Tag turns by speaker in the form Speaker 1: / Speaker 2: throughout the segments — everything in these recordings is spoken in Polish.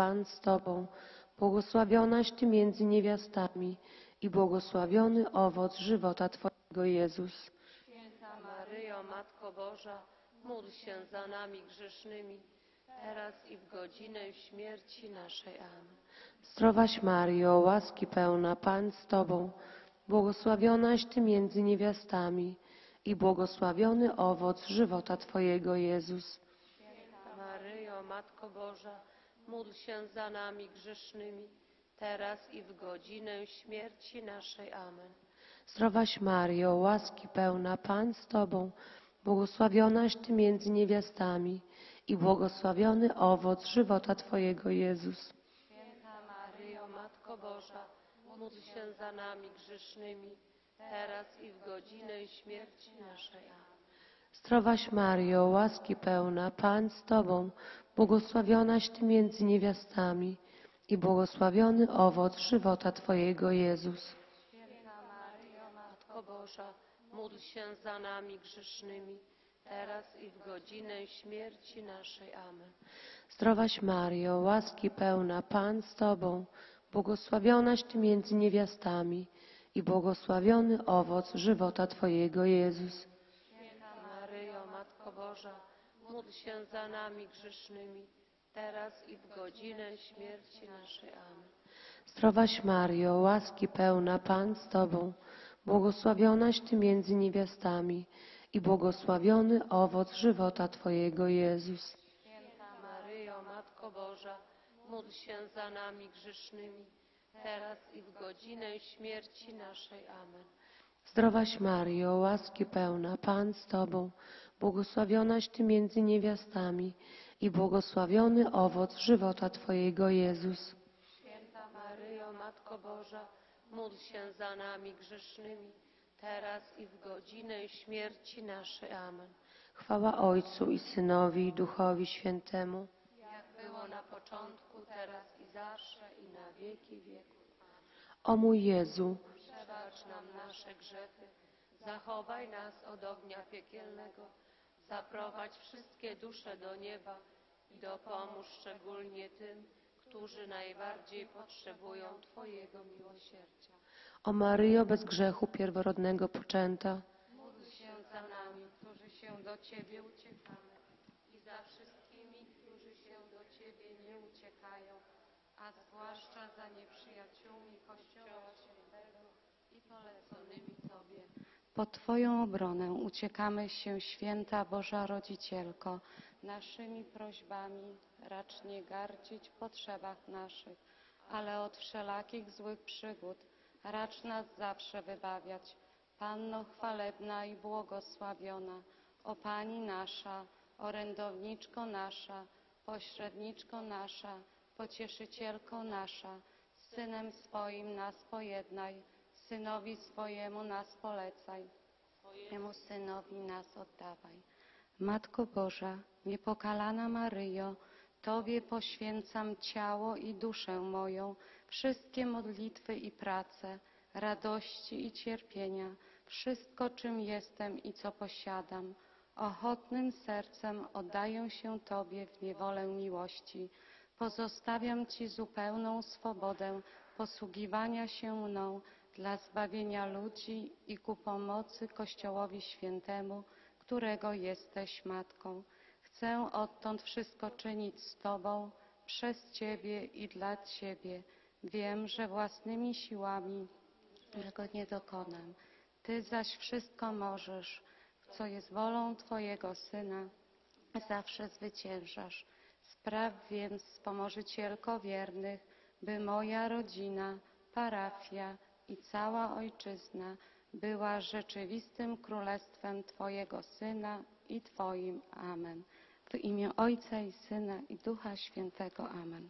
Speaker 1: Pan z Tobą, błogosławionaś Ty między niewiastami i błogosławiony owoc żywota Twojego, Jezus.
Speaker 2: Święta Maryjo, Matko Boża, módl się za nami grzesznymi, teraz i w godzinę śmierci naszej. Amen.
Speaker 1: Zdrowaś Maryjo, łaski pełna, Pan z Tobą, błogosławionaś Ty między niewiastami i błogosławiony owoc żywota Twojego, Jezus.
Speaker 2: Święta Maryjo, Matko Boża, módl się za nami grzesznymi, teraz i w godzinę śmierci naszej. Amen.
Speaker 1: Zdrowaś Maryjo, łaski pełna, Pan z Tobą, błogosławionaś Ty między niewiastami i błogosławiony owoc żywota Twojego, Jezus.
Speaker 2: Święta Maryjo, Matko Boża, módl się za nami grzesznymi, teraz i w godzinę śmierci naszej. Amen.
Speaker 1: Zdrowaś Maryjo, łaski pełna, Pan z Tobą, błogosławionaś Ty między niewiastami i błogosławiony owoc żywota Twojego, Jezus.
Speaker 2: Święta Maryjo, Matko Boża, módl się za nami grzesznymi, teraz i w godzinę śmierci naszej. Amen.
Speaker 1: Zdrowaś Maryjo, łaski pełna, Pan z Tobą, błogosławionaś Ty między niewiastami i błogosławiony owoc żywota Twojego, Jezus.
Speaker 2: Święta Maryjo, Matko Boża, módl się za nami grzesznymi, teraz i w godzinę śmierci naszej. Amen.
Speaker 1: Zdrowaś Maryjo, łaski pełna, Pan z Tobą, błogosławionaś Ty między niewiastami i błogosławiony owoc żywota Twojego, Jezus.
Speaker 2: Święta Maryjo, Matko Boża, módl się za nami grzesznymi, teraz i w godzinę śmierci naszej. Amen.
Speaker 1: Zdrowaś Maryjo, łaski pełna, Pan z Tobą, błogosławionaś Ty między niewiastami i błogosławiony owoc żywota Twojego, Jezus.
Speaker 2: Święta Maryjo, Matko Boża, módl się za nami grzesznymi, teraz i w godzinę śmierci naszej. Amen.
Speaker 1: Chwała Ojcu i Synowi i Duchowi Świętemu.
Speaker 2: Jak było na początku, teraz i zawsze, i na wieki wieków. Amen.
Speaker 1: O mój Jezu,
Speaker 2: Przebacz nam nasze grzechy, zachowaj nas od ognia piekielnego, zaprowadź wszystkie dusze do nieba i dopomóż szczególnie tym, którzy najbardziej potrzebują Twojego miłosierdzia.
Speaker 1: o Maryjo bez grzechu pierworodnego poczęta,
Speaker 2: Módl się za nami, którzy się do Ciebie uciekamy, i za wszystkimi, którzy się do Ciebie nie uciekają, a zwłaszcza za nieprzyjaciółmi Kościoła Świętego i poleconymi Tobie.
Speaker 3: Pod Twoją obronę uciekamy się, święta Boża Rodzicielko. Naszymi prośbami racz nie gardzić w potrzebach naszych, ale od wszelakich złych przygód racz nas zawsze wybawiać. Panno chwalebna i błogosławiona, o Pani nasza, orędowniczko nasza, pośredniczko nasza, pocieszycielko nasza, z Synem swoim nas pojednaj, Synowi swojemu nas polecaj, swojemu Synowi nas oddawaj. Matko Boża, niepokalana Maryjo, Tobie poświęcam ciało i duszę moją, wszystkie modlitwy i prace, radości i cierpienia, wszystko, czym jestem i co posiadam. Ochotnym sercem oddaję się Tobie w niewolę miłości. Pozostawiam Ci zupełną swobodę posługiwania się mną dla zbawienia ludzi i ku pomocy Kościołowi Świętemu, którego jesteś Matką. Chcę odtąd wszystko czynić z Tobą, przez Ciebie i dla Ciebie. Wiem, że własnymi siłami tego nie dokonam. Ty zaś wszystko możesz, w co jest wolą Twojego Syna, zawsze zwyciężasz. Spraw więc, wspomożycielko wiernych, by moja rodzina, parafia i cała Ojczyzna była rzeczywistym królestwem Twojego Syna i Twoim. Amen. W imię Ojca i Syna i Ducha Świętego. Amen.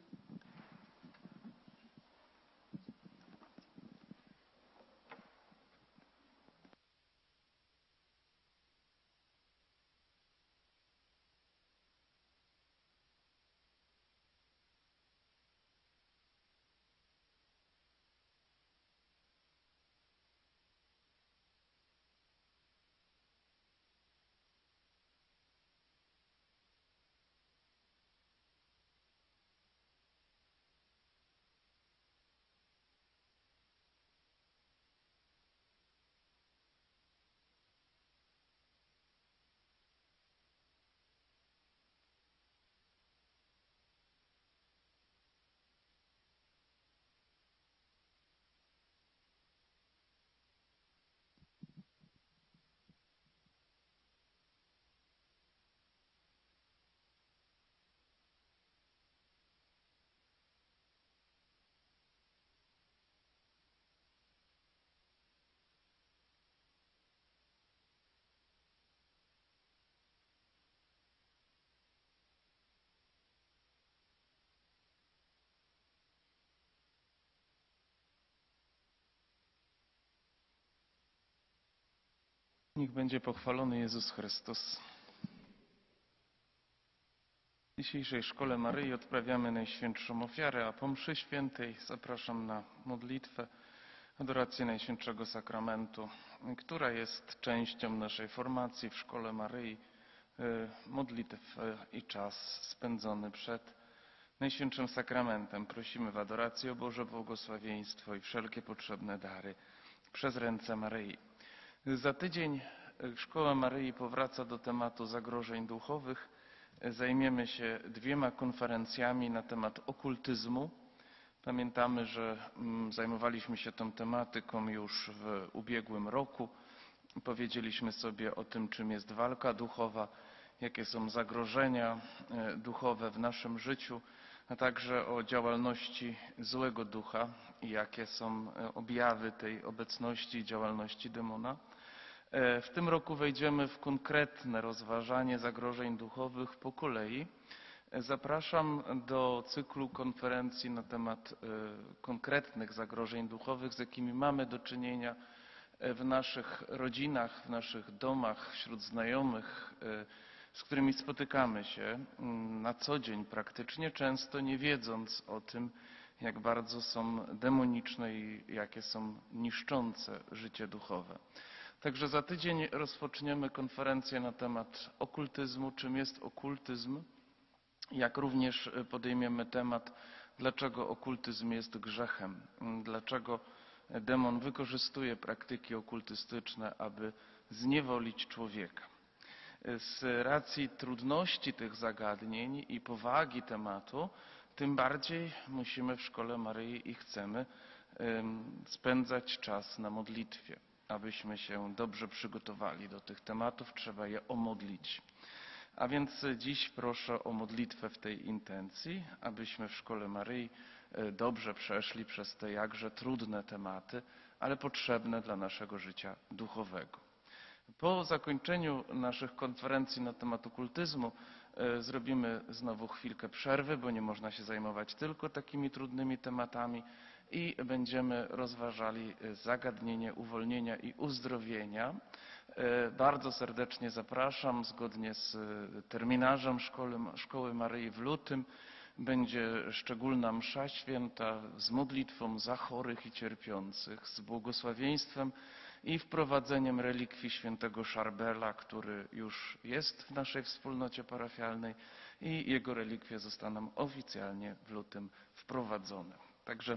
Speaker 4: Niech będzie pochwalony Jezus Chrystus. W dzisiejszej Szkole Maryi odprawiamy Najświętszą Ofiarę, a po mszy świętej zapraszam na modlitwę, adorację Najświętszego Sakramentu, która jest częścią naszej formacji w Szkole Maryi, modlitw i czas spędzony przed Najświętszym Sakramentem. Prosimy w adoracji o Boże błogosławieństwo i wszelkie potrzebne dary przez ręce Maryi. Za tydzień Szkoła Maryi powraca do tematu zagrożeń duchowych. Zajmiemy się 2 konferencjami na temat okultyzmu. Pamiętamy, że zajmowaliśmy się tą tematyką już w ubiegłym roku. Powiedzieliśmy sobie o tym, czym jest walka duchowa, jakie są zagrożenia duchowe w naszym życiu, a także o działalności złego ducha i jakie są objawy tej obecności i działalności demona. W tym roku wejdziemy w konkretne rozważanie zagrożeń duchowych po kolei. Zapraszam do cyklu konferencji na temat konkretnych zagrożeń duchowych, z jakimi mamy do czynienia w naszych rodzinach, w naszych domach, wśród znajomych, z którymi spotykamy się na co dzień praktycznie, często nie wiedząc o tym, jak bardzo są demoniczne i jakie są niszczące życie duchowe. Także za tydzień rozpoczniemy konferencję na temat okultyzmu, czym jest okultyzm, jak również podejmiemy temat, dlaczego okultyzm jest grzechem, dlaczego demon wykorzystuje praktyki okultystyczne, aby zniewolić człowieka. Z racji trudności tych zagadnień i powagi tematu, tym bardziej musimy w Szkole Maryi i chcemy spędzać czas na modlitwie. Abyśmy się dobrze przygotowali do tych tematów, trzeba je omodlić. A więc dziś proszę o modlitwę w tej intencji, abyśmy w Szkole Maryi dobrze przeszli przez te jakże trudne tematy, ale potrzebne dla naszego życia duchowego. Po zakończeniu naszych konferencji na temat okultyzmu zrobimy znowu chwilkę przerwy, bo nie można się zajmować tylko takimi trudnymi tematami i będziemy rozważali zagadnienie uwolnienia i uzdrowienia. Bardzo serdecznie zapraszam, zgodnie z terminarzem Szkoły Maryi w lutym będzie szczególna msza święta z modlitwą za chorych i cierpiących, z błogosławieństwem i wprowadzeniem relikwii świętego Szarbela, który już jest w naszej wspólnocie parafialnej i jego relikwie zostaną oficjalnie w lutym wprowadzone. Także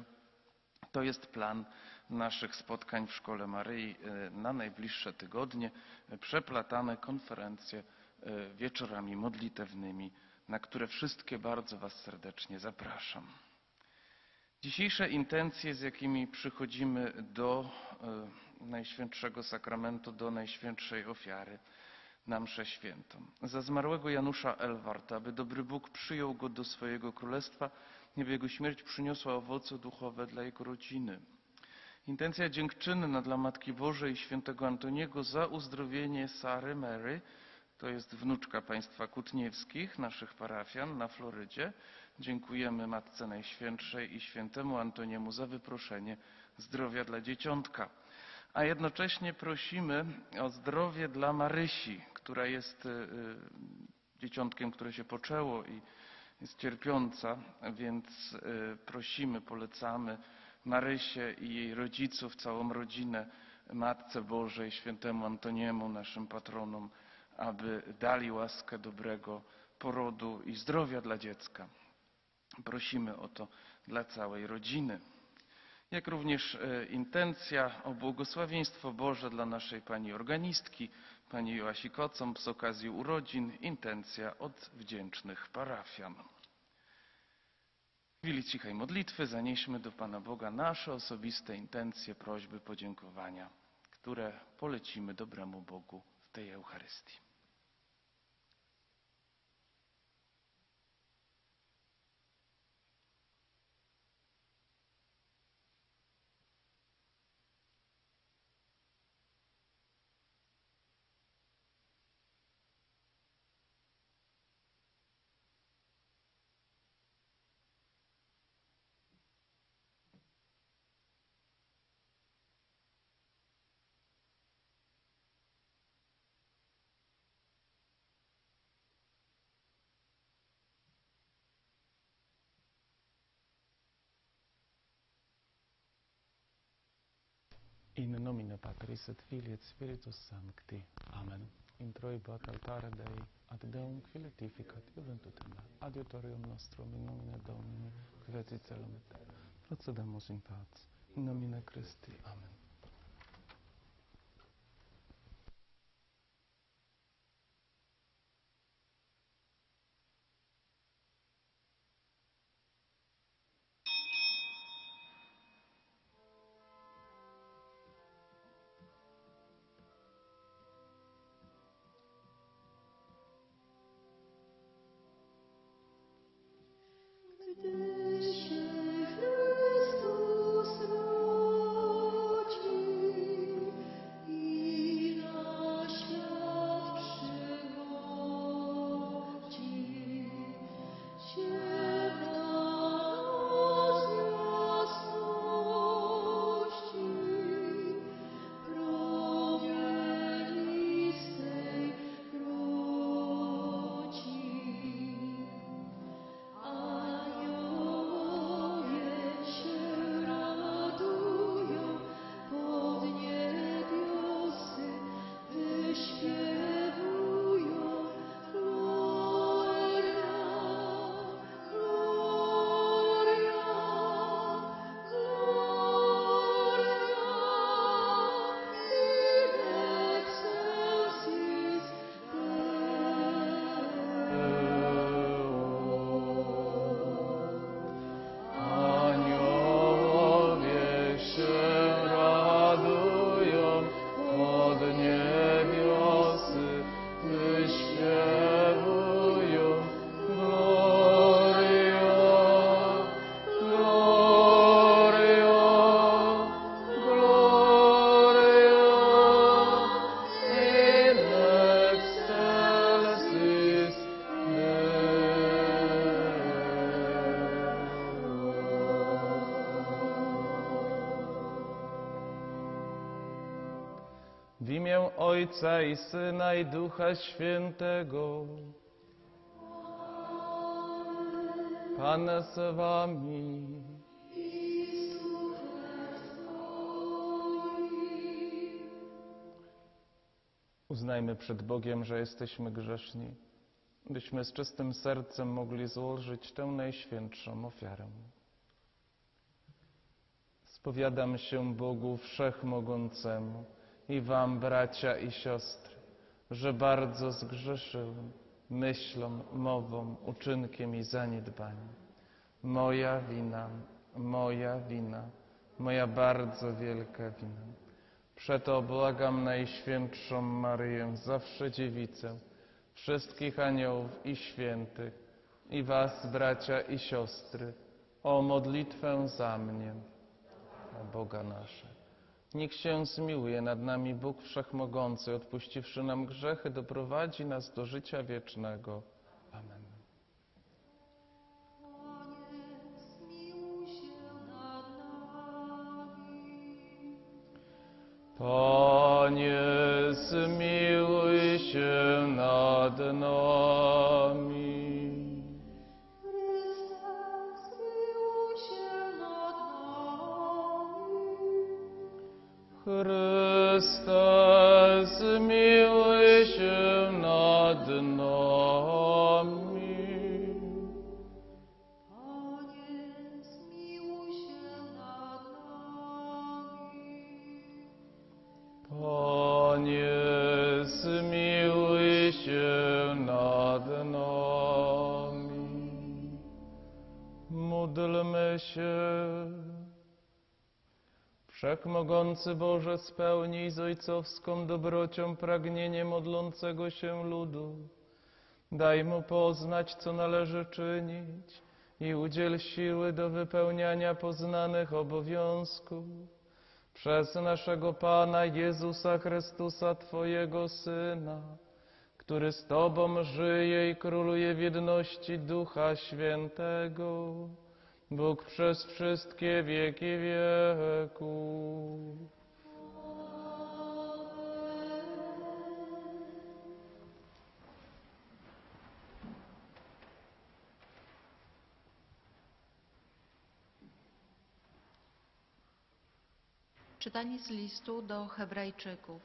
Speaker 4: to jest plan naszych spotkań w Szkole Maryi na najbliższe tygodnie, przeplatane konferencje wieczorami modlitewnymi, na które wszystkie bardzo Was serdecznie zapraszam. Dzisiejsze intencje, z jakimi przychodzimy do Najświętszego Sakramentu, do Najświętszej Ofiary na mszę świętą. Za zmarłego Janusza Elwarta, aby dobry Bóg przyjął go do swojego królestwa, nieby jego śmierć przyniosła owoce duchowe dla jego rodziny. Intencja dziękczynna dla Matki Bożej i świętego Antoniego za uzdrowienie Sary Mary, to jest wnuczka państwa Kutniewskich, naszych parafian na Florydzie. Dziękujemy Matce Najświętszej i świętemu Antoniemu za wyproszenie zdrowia dla dzieciątka. A jednocześnie prosimy o zdrowie dla Marysi, która jest dzieciątkiem, które się poczęło i jest cierpiąca, więc prosimy, polecamy Marysię i jej rodziców, całą rodzinę Matce Bożej, świętemu Antoniemu, naszym patronom, aby dali łaskę dobrego porodu i zdrowia dla dziecka. Prosimy o to dla całej rodziny. Jak również intencja o błogosławieństwo Boże dla naszej pani organistki, pani Joasi Kocąb z okazji urodzin, intencja od wdzięcznych parafian. W chwili cichej modlitwy zanieśmy do Pana Boga nasze osobiste intencje, prośby, podziękowania, które polecimy dobremu Bogu w tej Eucharystii. In nomine Patris et Filii et Spiritus Sancti. Amen. Introibat altare Dei, ad Deum filetificat juventutem adiutorium nostrum in nomine Domini, qui feci celum et terra. Procedemus in pace. In nomine Christi. Amen. W imię Ojca i Syna i Ducha Świętego. Pan z wami. Uznajmy przed Bogiem, że jesteśmy grzeszni, byśmy z czystym sercem mogli złożyć tę najświętszą ofiarę. Spowiadam się Bogu Wszechmogącemu i wam, bracia i siostry, że bardzo zgrzeszyłem myślą, mową, uczynkiem i zaniedbaniem. Moja wina, moja bardzo wielka wina. Przeto błagam Najświętszą Maryję, zawsze Dziewicę, wszystkich aniołów i świętych i was, bracia i siostry, o modlitwę za mnie, o Boga nasze. Niech się zmiłuje nad nami Bóg Wszechmogący, odpuściwszy nam grzechy, doprowadzi nas do życia wiecznego. Amen. Panie, zmiłuj się nad nami. Chryste, zmiłuj się nad nami.
Speaker 5: Panie, zmiłuj się nad nami.
Speaker 4: Panie, zmiłuj się nad nami. Módlmy się. Wszechmogący Boże, spełnij z ojcowską dobrocią pragnienie modlącego się ludu. Daj mu poznać, co należy czynić i udziel siły do wypełniania poznanych obowiązków. Przez naszego Pana Jezusa Chrystusa, Twojego Syna, który z Tobą żyje i króluje w jedności Ducha Świętego, Bóg przez wszystkie wieki wieków.
Speaker 6: Czytanie z listu do Hebrajczyków.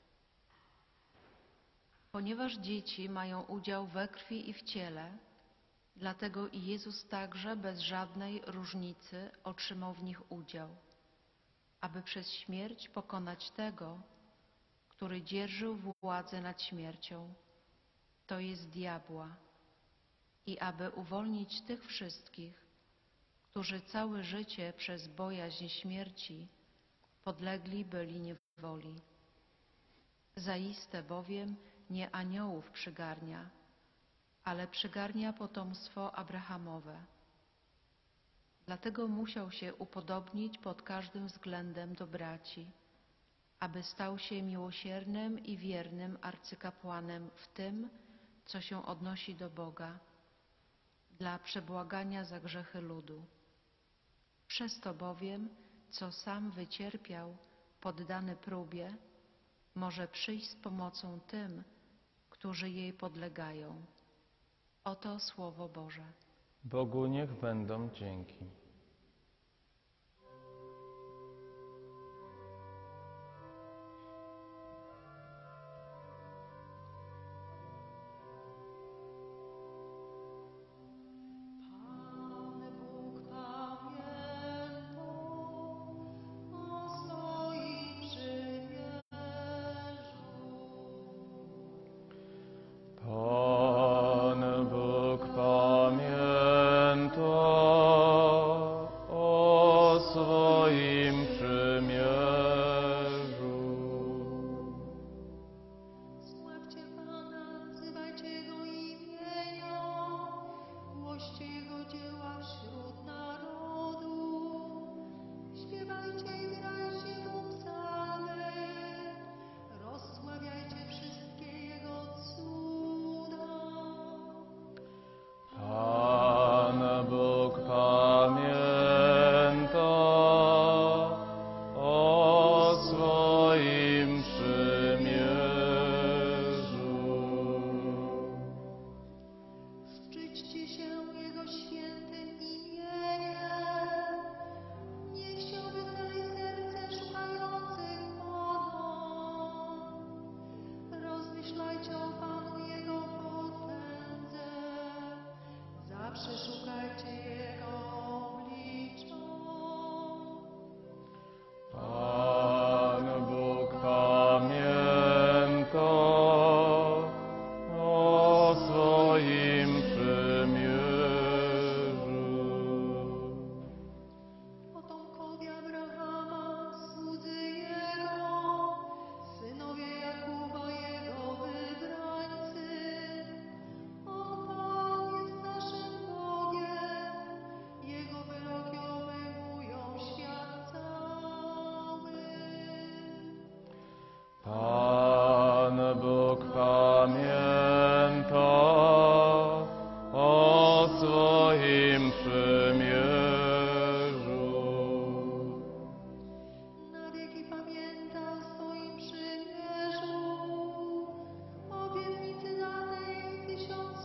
Speaker 6: Ponieważ dzieci mają udział we krwi i w ciele, dlatego i Jezus także bez żadnej różnicy otrzymał w nich udział, aby przez śmierć pokonać tego, który dzierżył władzę nad śmiercią, to jest diabła, i aby uwolnić tych wszystkich, którzy całe życie przez bojaźń śmierci podlegli byli niewoli. Zaiste bowiem nie aniołów przygarnia, ale przygarnia potomstwo Abrahamowe. Dlatego musiał się upodobnić pod każdym względem do braci, aby stał się miłosiernym i wiernym arcykapłanem w tym, co się odnosi do Boga, dla przebłagania za grzechy ludu. Przez to bowiem, co sam wycierpiał, poddany próbie, może przyjść z pomocą tym, którzy jej podlegają. Oto Słowo Boże.
Speaker 4: Bogu niech będą dzięki.
Speaker 5: Pan Bóg pamiętał o swoim przymierzu.
Speaker 4: Pan Bóg pamięta o swoim przymierzu.
Speaker 5: Sławcie Pana, wzywajcie Jego imienia, głoście Jego dzieła wśród narodu. Śpiewajcie i grajcie Mu psalmy, rozsławiajcie wszystkie Jego cuda.
Speaker 4: Pan Bóg pamięta o swoim przymierzu.
Speaker 5: Szczyćcie się Jego świętym imieniem. Niech się wychali serce szukających Pana. Rozmyślajcie o Panu Jego potędze. Zawsze szukajcie Jego oblicza.
Speaker 4: Pan Bóg pamięta o swoim przymierzu.
Speaker 5: Potomkowie Abrahama, słudzy Jego, synowie Jakuba, Jego wybrańcy. On Pan jest naszym Bogiem, Jego wyroki obejmują świat cały.
Speaker 4: Pan Bóg pamięta o swoim przymierzu.
Speaker 5: Na wieki pamięta o swoim przymierzu, obietnicy danej 1000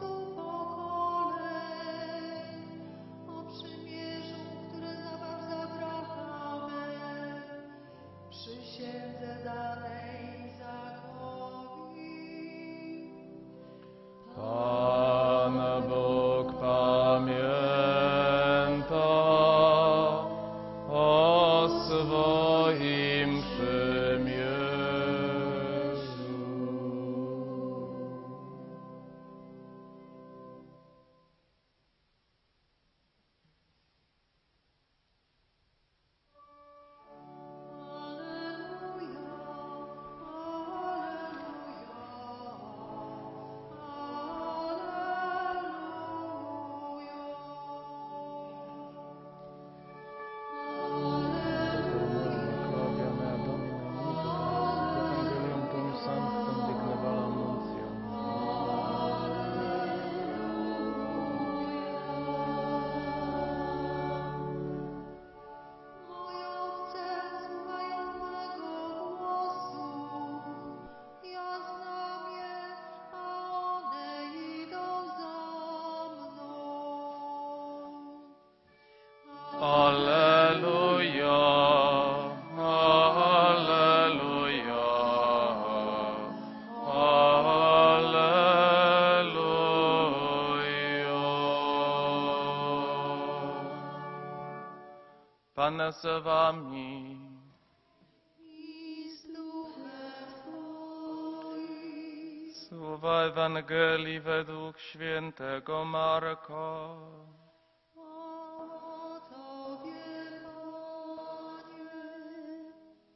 Speaker 5: pokoleń, o przymierzu, które zawarł z Abrahamem, przysiędze danej za
Speaker 4: Pan z wami.
Speaker 5: I z duchem Twoim.
Speaker 4: Słowa Ewangelii według świętego Marka.
Speaker 5: O Tobie, Panie.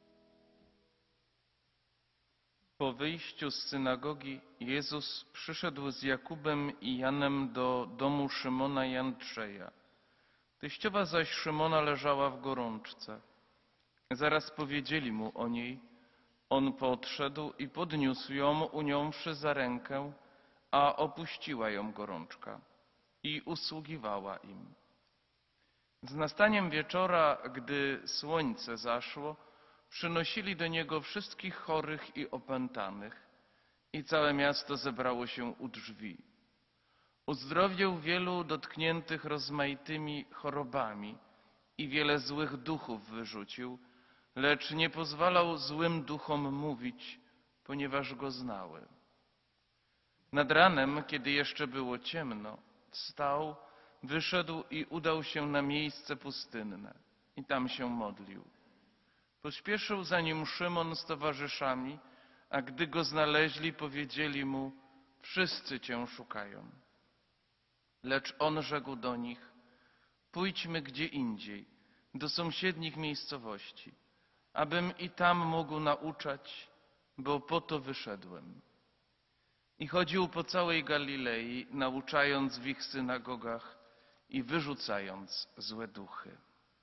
Speaker 4: Po wyjściu z synagogi Jezus przyszedł z Jakubem i Janem do domu Szymona i Andrzeja. Teściowa zaś Szymona leżała w gorączce. Zaraz powiedzieli mu o niej. On podszedł i podniósł ją, uniąwszy za rękę, a opuściła ją gorączka i usługiwała im. Z nastaniem wieczora, gdy słońce zaszło, przynosili do niego wszystkich chorych i opętanych i całe miasto zebrało się u drzwi. Uzdrowił wielu dotkniętych rozmaitymi chorobami i wiele złych duchów wyrzucił, lecz nie pozwalał złym duchom mówić, ponieważ go znały. Nad ranem, kiedy jeszcze było ciemno, wstał, wyszedł i udał się na miejsce pustynne i tam się modlił. Pośpieszył za nim Szymon z towarzyszami, a gdy go znaleźli, powiedzieli mu: wszyscy cię szukają. Lecz on rzekł do nich: pójdźmy gdzie indziej, do sąsiednich miejscowości, abym i tam mógł nauczać, bo po to wyszedłem. I chodził po całej Galilei, nauczając w ich synagogach i wyrzucając złe duchy.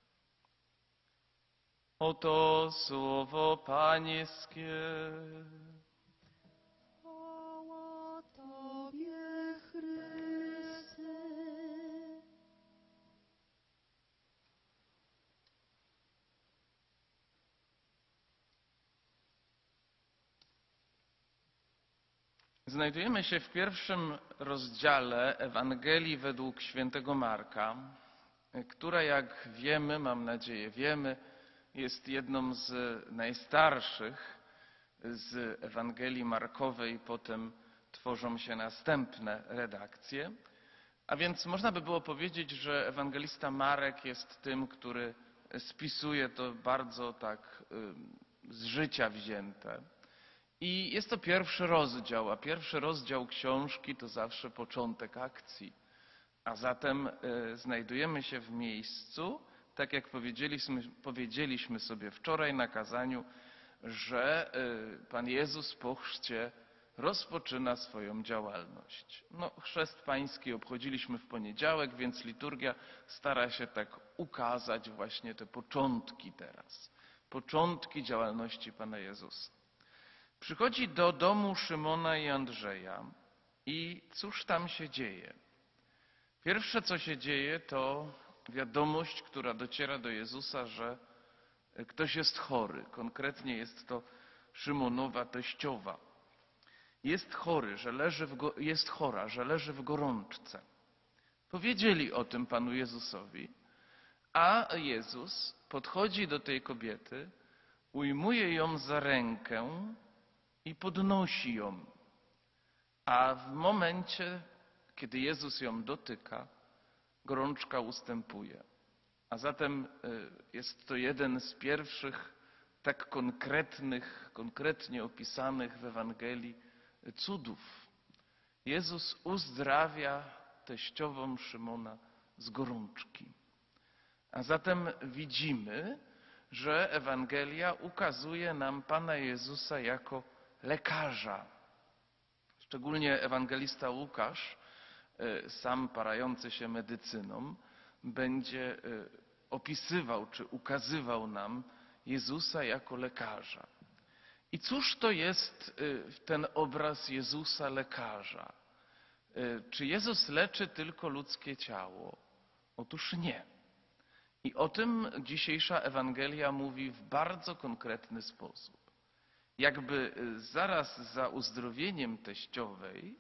Speaker 4: Oto słowo Pańskie.
Speaker 5: Chwała Tobie, Chryste.
Speaker 4: Znajdujemy się w pierwszym rozdziale Ewangelii według świętego Marka, która, jak wiemy, mam nadzieję wiemy, jest jedną z najstarszych z Ewangelii Markowej. Potem tworzą się następne redakcje. A więc można by było powiedzieć, że ewangelista Marek jest tym, który spisuje to bardzo tak z życia wzięte. I jest to pierwszy rozdział, a pierwszy rozdział książki to zawsze początek akcji. A zatem znajdujemy się w miejscu, tak jak powiedzieliśmy sobie wczoraj na kazaniu, że Pan Jezus po chrzcie rozpoczyna swoją działalność. No, chrzest pański obchodziliśmy w poniedziałek, więc liturgia stara się tak ukazać właśnie te początki teraz. Początki działalności Pana Jezusa. Przychodzi do domu Szymona i Andrzeja i cóż tam się dzieje? Pierwsze, co się dzieje, to wiadomość, która dociera do Jezusa, że ktoś jest chory. Konkretnie jest to Szymonowa teściowa. Jest chora, że leży w gorączce. Powiedzieli o tym Panu Jezusowi, a Jezus podchodzi do tej kobiety, ujmuje ją za rękę i podnosi ją. A w momencie, kiedy Jezus ją dotyka, gorączka ustępuje. A zatem jest to jeden z pierwszych tak konkretnie opisanych w Ewangelii cudów. Jezus uzdrawia teściową Szymona z gorączki. A zatem widzimy, że Ewangelia ukazuje nam Pana Jezusa jako lekarza. Szczególnie ewangelista Łukasz, sam parający się medycyną, będzie opisywał czy ukazywał nam Jezusa jako lekarza. I cóż to jest ten obraz Jezusa lekarza? Czy Jezus leczy tylko ludzkie ciało? Otóż nie. I o tym dzisiejsza Ewangelia mówi w bardzo konkretny sposób. Jakby zaraz za uzdrowieniem teściowej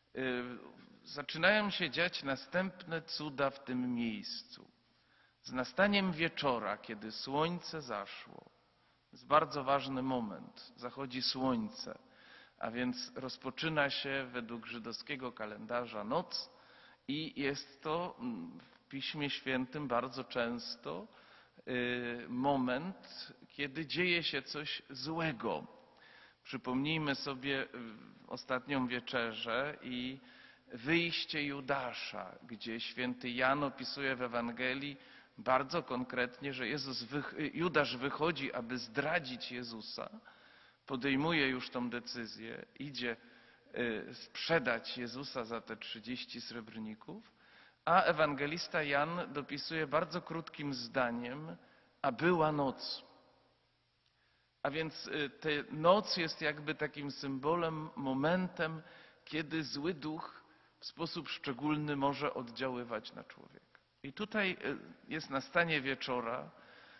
Speaker 4: zaczynają się dziać następne cuda w tym miejscu. Z nastaniem wieczora, kiedy słońce zaszło, to jest bardzo ważny moment, zachodzi słońce, a więc rozpoczyna się według żydowskiego kalendarza noc i jest to w Piśmie Świętym bardzo często moment, kiedy dzieje się coś złego. Przypomnijmy sobie ostatnią wieczerzę i wyjście Judasza, gdzie święty Jan opisuje w Ewangelii bardzo konkretnie, że Judasz wychodzi, aby zdradzić Jezusa, podejmuje już tą decyzję, idzie sprzedać Jezusa za te 30 srebrników, a ewangelista Jan dopisuje bardzo krótkim zdaniem, a była noc. A więc ta noc jest jakby takim symbolem, momentem, kiedy zły duch w sposób szczególny może oddziaływać na człowieka. I tutaj jest nastanie wieczora,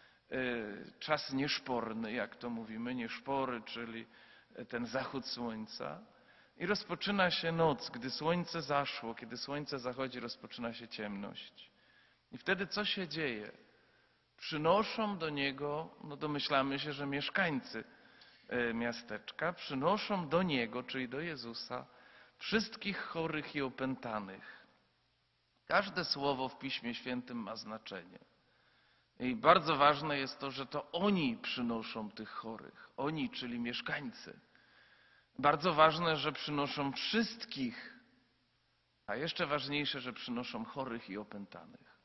Speaker 4: czas nieszporny, jak to mówimy, nieszpory, czyli ten zachód słońca. I rozpoczyna się noc, gdy słońce zaszło, kiedy słońce zachodzi, rozpoczyna się ciemność. I wtedy co się dzieje? Przynoszą do niego, no domyślamy się, że mieszkańcy miasteczka, przynoszą do niego, czyli do Jezusa, wszystkich chorych i opętanych. Każde słowo w Piśmie Świętym ma znaczenie. I bardzo ważne jest to, że to oni przynoszą tych chorych. Oni, czyli mieszkańcy. Bardzo ważne, że przynoszą wszystkich, a jeszcze ważniejsze, że przynoszą chorych i opętanych.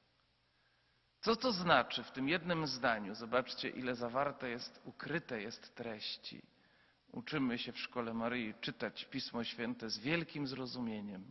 Speaker 4: Co to znaczy w tym jednym zdaniu? Zobaczcie, ile zawarte jest, ukryte jest treści. Uczymy się w Szkole Maryi czytać Pismo Święte z wielkim zrozumieniem.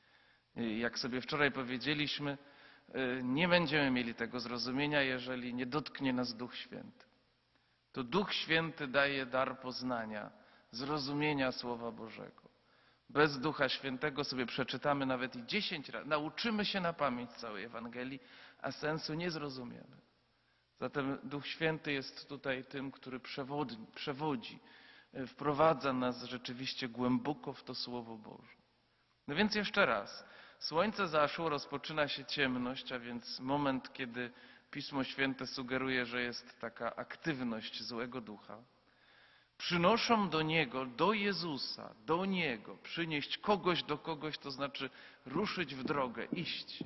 Speaker 4: Jak sobie wczoraj powiedzieliśmy, nie będziemy mieli tego zrozumienia, jeżeli nie dotknie nas Duch Święty. To Duch Święty daje dar poznania, zrozumienia Słowa Bożego. Bez Ducha Świętego sobie przeczytamy nawet i 10 razy, nauczymy się na pamięć całej Ewangelii, a sensu nie zrozumiemy. Zatem Duch Święty jest tutaj tym, który przewodzi, wprowadza nas rzeczywiście głęboko w to Słowo Boże. No więc jeszcze raz, słońce zaszło, rozpoczyna się ciemność, a więc moment, kiedy Pismo Święte sugeruje, że jest taka aktywność złego ducha. Przynoszą do Niego, do Jezusa, do Niego, przynieść kogoś do kogoś, to znaczy ruszyć w drogę, iść.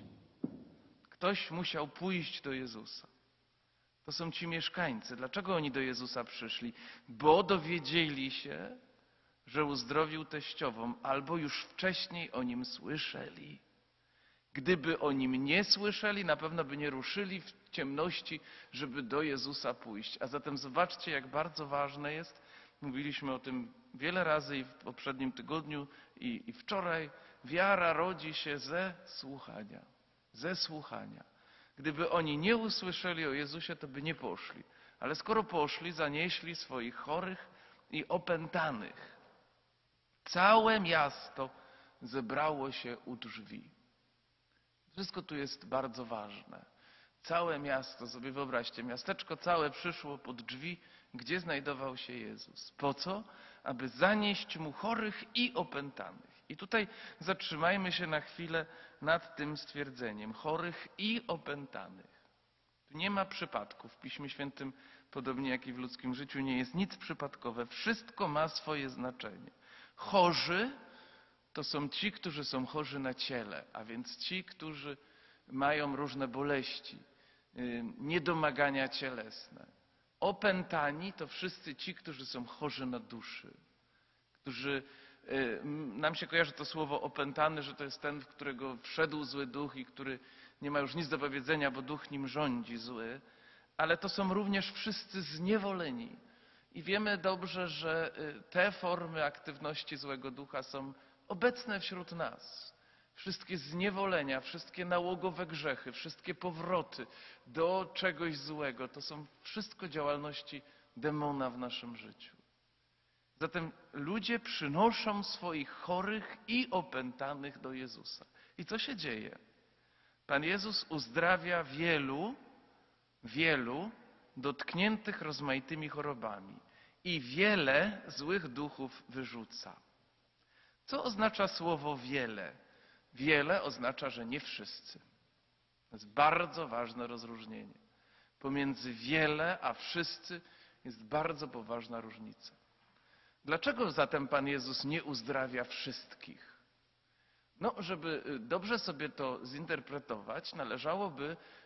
Speaker 4: Ktoś musiał pójść do Jezusa. To są ci mieszkańcy. Dlaczego oni do Jezusa przyszli? Bo dowiedzieli się, że uzdrowił teściową, albo już wcześniej o Nim słyszeli. Gdyby o Nim nie słyszeli, na pewno by nie ruszyli w ciemności, żeby do Jezusa pójść. A zatem zobaczcie, jak bardzo ważne jest, mówiliśmy o tym wiele razy i w poprzednim tygodniu i wczoraj, wiara rodzi się ze słuchania. Ze słuchania. Gdyby oni nie usłyszeli o Jezusie, to by nie poszli. Ale skoro poszli, zanieśli swoich chorych i opętanych. Całe miasto zebrało się u drzwi. Wszystko tu jest bardzo ważne. Całe miasto, sobie wyobraźcie, miasteczko całe przyszło pod drzwi, gdzie znajdował się Jezus. Po co? Aby zanieść Mu chorych i opętanych. I tutaj zatrzymajmy się na chwilę nad tym stwierdzeniem. Chorych i opętanych. Tu nie ma przypadków. W Piśmie Świętym, podobnie jak i w ludzkim życiu, nie jest nic przypadkowe. Wszystko ma swoje znaczenie. Chorzy to są ci, którzy są chorzy na ciele, a więc ci, którzy mają różne boleści, niedomagania cielesne. Opętani to wszyscy ci, którzy są chorzy na duszy. Nam się kojarzy to słowo opętany, że to jest ten, w którego wszedł zły duch i który nie ma już nic do powiedzenia, bo duch nim rządzi zły. Ale to są również wszyscy zniewoleni. I wiemy dobrze, że te formy aktywności złego ducha są obecne wśród nas. Wszystkie zniewolenia, wszystkie nałogowe grzechy, wszystkie powroty do czegoś złego, to są wszystko działalności demona w naszym życiu. Zatem ludzie przynoszą swoich chorych i opętanych do Jezusa. I co się dzieje? Pan Jezus uzdrawia wielu dotkniętych rozmaitymi chorobami i wiele złych duchów wyrzuca. Co oznacza słowo wiele? Wiele oznacza, że nie wszyscy. To jest bardzo ważne rozróżnienie. Pomiędzy wiele a wszyscy jest bardzo poważna różnica. Dlaczego zatem Pan Jezus nie uzdrawia wszystkich? No, żeby dobrze sobie to zinterpretować, należałoby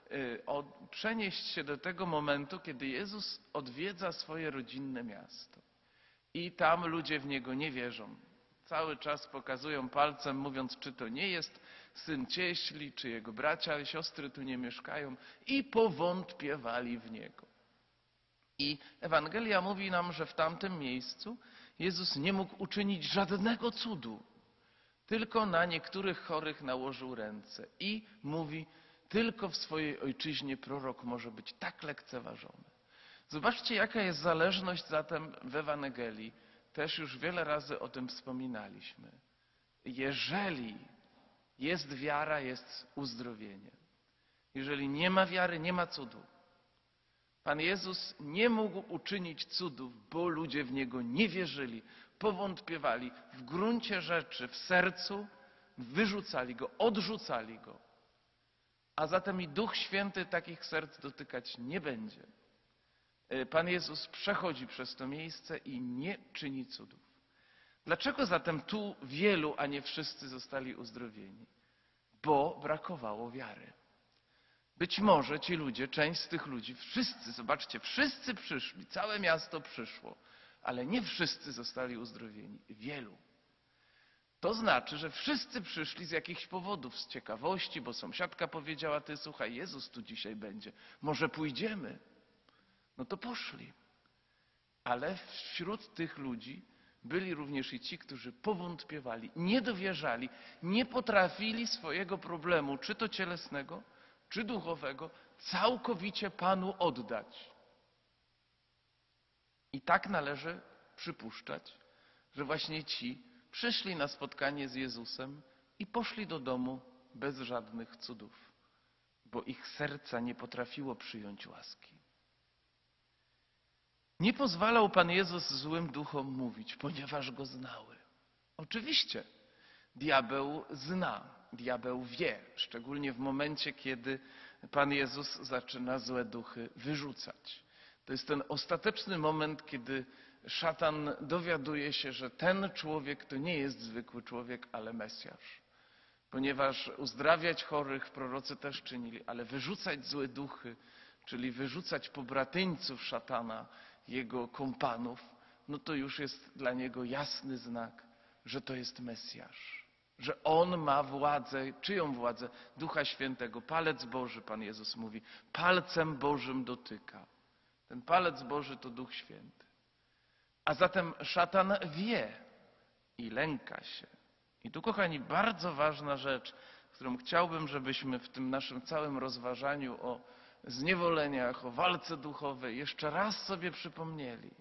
Speaker 4: przenieść się do tego momentu, kiedy Jezus odwiedza swoje rodzinne miasto. I tam ludzie w Niego nie wierzą. Cały czas pokazują palcem, mówiąc, czy to nie jest syn cieśli, czy jego bracia i siostry tu nie mieszkają. I powątpiewali w Niego. I Ewangelia mówi nam, że w tamtym miejscu Jezus nie mógł uczynić żadnego cudu. Tylko na niektórych chorych nałożył ręce. I mówi, tylko w swojej ojczyźnie prorok może być tak lekceważony. Zobaczcie, jaka jest zależność zatem w Ewangelii. Też już wiele razy o tym wspominaliśmy. Jeżeli jest wiara, jest uzdrowienie. Jeżeli nie ma wiary, nie ma cudu. Pan Jezus nie mógł uczynić cudów, bo ludzie w Niego nie wierzyli, powątpiewali. W gruncie rzeczy, w sercu wyrzucali Go, odrzucali Go. A zatem i Duch Święty takich serc dotykać nie będzie. Pan Jezus przechodzi przez to miejsce i nie czyni cudów. Dlaczego zatem tu wielu, a nie wszyscy zostali uzdrowieni? Bo brakowało wiary. Być może ci ludzie, część z tych ludzi, wszyscy, zobaczcie, wszyscy przyszli, całe miasto przyszło, ale nie wszyscy zostali uzdrowieni. Wielu. To znaczy, że wszyscy przyszli z jakichś powodów, z ciekawości, bo sąsiadka powiedziała, ty słuchaj, Jezus tu dzisiaj będzie, może pójdziemy? No to poszli. Ale wśród tych ludzi byli również i ci, którzy powątpiewali, nie dowierzali, nie potrafili swojego problemu, czy to cielesnego, czy duchowego, całkowicie Panu oddać. I tak należy przypuszczać, że właśnie ci przyszli na spotkanie z Jezusem i poszli do domu bez żadnych cudów, bo ich serca nie potrafiło przyjąć łaski. Nie pozwalał Pan Jezus złym duchom mówić, ponieważ Go znały. Oczywiście, diabeł zna, diabeł wie, szczególnie w momencie, kiedy Pan Jezus zaczyna złe duchy wyrzucać. To jest ten ostateczny moment, kiedy szatan dowiaduje się, że ten człowiek to nie jest zwykły człowiek, ale Mesjasz. Ponieważ uzdrawiać chorych prorocy też czynili, ale wyrzucać złe duchy, czyli wyrzucać pobratyńców szatana, jego kompanów, no to już jest dla niego jasny znak, że to jest Mesjasz. Że On ma władzę, czyją władzę? Ducha Świętego. Palec Boży, Pan Jezus mówi, palcem Bożym dotyka. Ten palec Boży to Duch Święty. A zatem szatan wie i lęka się. I tu, kochani, bardzo ważna rzecz, którą chciałbym, żebyśmy w tym naszym całym rozważaniu o zniewoleniach, o walce duchowej jeszcze raz sobie przypomnieli.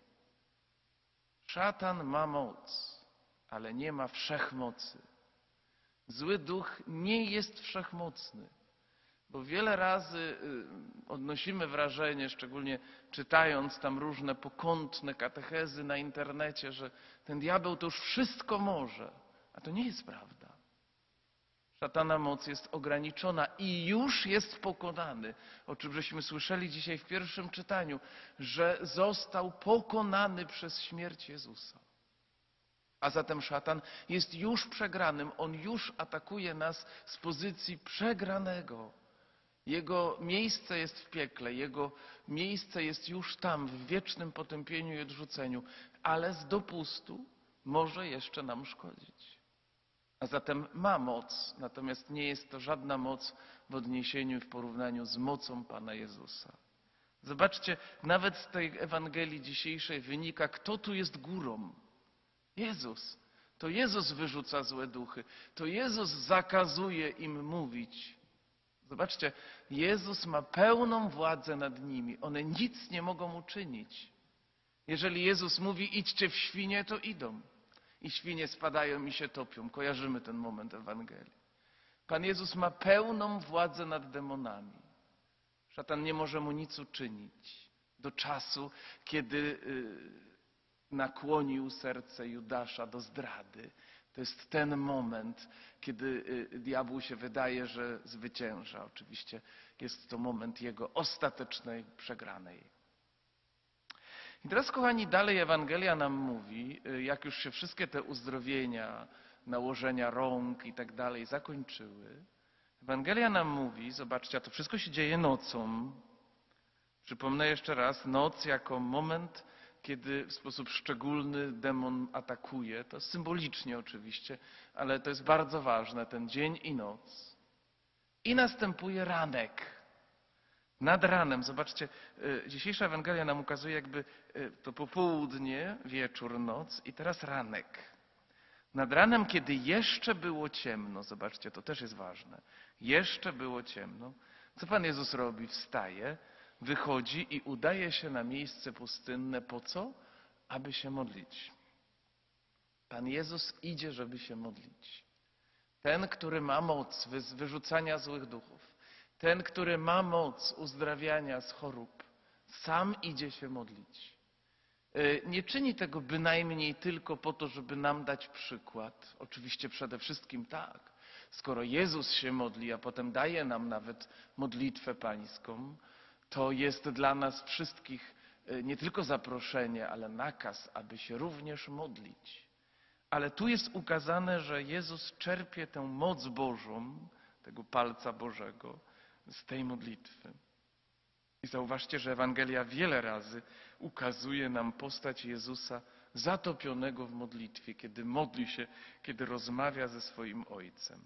Speaker 4: Szatan ma moc, ale nie ma wszechmocy. Zły duch nie jest wszechmocny, bo wiele razy odnosimy wrażenie, szczególnie czytając tam różne pokątne katechezy na internecie, że ten diabeł to już wszystko może, a to nie jest prawda. Szatana moc jest ograniczona i już jest pokonany, o czym żeśmy słyszeli dzisiaj w pierwszym czytaniu, że został pokonany przez śmierć Jezusa. A zatem szatan jest już przegranym, on już atakuje nas z pozycji przegranego. Jego miejsce jest w piekle, jego miejsce jest już tam, w wiecznym potępieniu i odrzuceniu, ale z dopustu może jeszcze nam szkodzić. A zatem ma moc, natomiast nie jest to żadna moc w odniesieniu i w porównaniu z mocą Pana Jezusa. Zobaczcie, nawet z tej Ewangelii dzisiejszej wynika, kto tu jest górą. Jezus. To Jezus wyrzuca złe duchy. To Jezus zakazuje im mówić. Zobaczcie, Jezus ma pełną władzę nad nimi. One nic nie mogą uczynić. Jeżeli Jezus mówi, idźcie w świnie, to idą. I świnie spadają i się topią. Kojarzymy ten moment Ewangelii. Pan Jezus ma pełną władzę nad demonami. Szatan nie może mu nic uczynić. Do czasu, kiedy nakłonił serce Judasza do zdrady. To jest ten moment, kiedy diabłu się wydaje, że zwycięża. Oczywiście jest to moment jego ostatecznej przegranej. I teraz, kochani, dalej Ewangelia nam mówi, jak już się wszystkie te uzdrowienia, nałożenia rąk i tak dalej zakończyły, Ewangelia nam mówi, zobaczcie, a to wszystko się dzieje nocą. Przypomnę jeszcze raz, noc jako moment, kiedy w sposób szczególny demon atakuje. To symbolicznie oczywiście, ale to jest bardzo ważne, ten dzień i noc. I następuje ranek. Nad ranem, zobaczcie, dzisiejsza Ewangelia nam ukazuje jakby to popołudnie, wieczór, noc i teraz ranek. Nad ranem, kiedy jeszcze było ciemno, zobaczcie, to też jest ważne, jeszcze było ciemno, co Pan Jezus robi? Wstaje, wychodzi i udaje się na miejsce pustynne. Po co? Aby się modlić. Pan Jezus idzie, żeby się modlić. Ten, który ma moc wyrzucania złych duchów, ten, który ma moc uzdrawiania z chorób, sam idzie się modlić. Nie czyni tego bynajmniej tylko po to, żeby nam dać przykład. Oczywiście przede wszystkim tak. Skoro Jezus się modli, a potem daje nam nawet modlitwę pańską, to jest dla nas wszystkich nie tylko zaproszenie, ale nakaz, aby się również modlić. Ale tu jest ukazane, że Jezus czerpie tę moc Bożą, tego palca Bożego, z tej modlitwy. I zauważcie, że Ewangelia wiele razy ukazuje nam postać Jezusa zatopionego w modlitwie, kiedy modli się, kiedy rozmawia ze swoim Ojcem.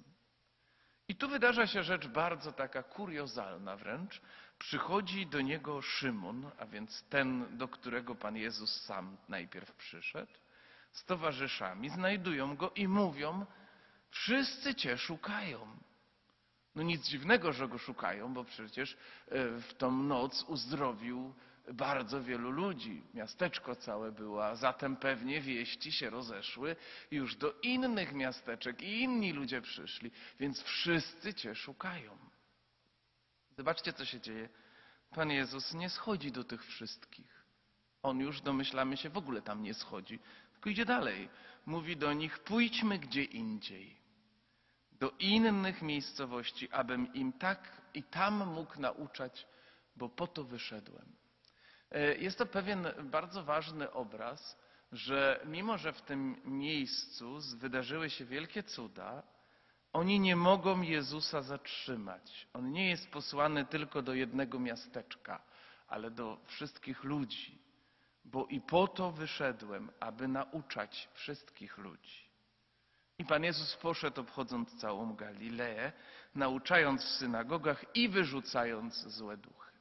Speaker 4: I tu wydarza się rzecz bardzo taka kuriozalna wręcz. Przychodzi do niego Szymon, a więc ten, do którego Pan Jezus sam najpierw przyszedł, z towarzyszami, znajdują go i mówią: wszyscy Cię szukają. No nic dziwnego, że go szukają, bo przecież w tą noc uzdrowił bardzo wielu ludzi. Miasteczko całe było, a zatem pewnie wieści się rozeszły już do innych miasteczek i inni ludzie przyszli, więc wszyscy Cię szukają. Zobaczcie, co się dzieje. Pan Jezus nie schodzi do tych wszystkich. On już, domyślamy się, w ogóle tam nie schodzi, tylko idzie dalej. Mówi do nich: pójdźmy gdzie indziej, do innych miejscowości, abym im tak i tam mógł nauczać, bo po to wyszedłem. Jest to pewien bardzo ważny obraz, że mimo, że w tym miejscu wydarzyły się wielkie cuda, oni nie mogą Jezusa zatrzymać. On nie jest posłany tylko do jednego miasteczka, ale do wszystkich ludzi. Bo i po to wyszedłem, aby nauczać wszystkich ludzi. I Pan Jezus poszedł, obchodząc całą Galileę, nauczając w synagogach i wyrzucając złe duchy.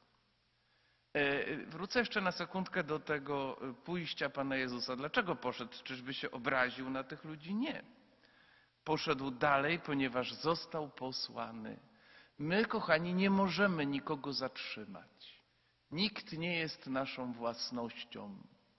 Speaker 4: Wrócę jeszcze na sekundkę do tego pójścia Pana Jezusa. Dlaczego poszedł? Czyżby się obraził na tych ludzi? Nie. Poszedł dalej, ponieważ został posłany. My, kochani, nie możemy nikogo zatrzymać. Nikt nie jest naszą własnością.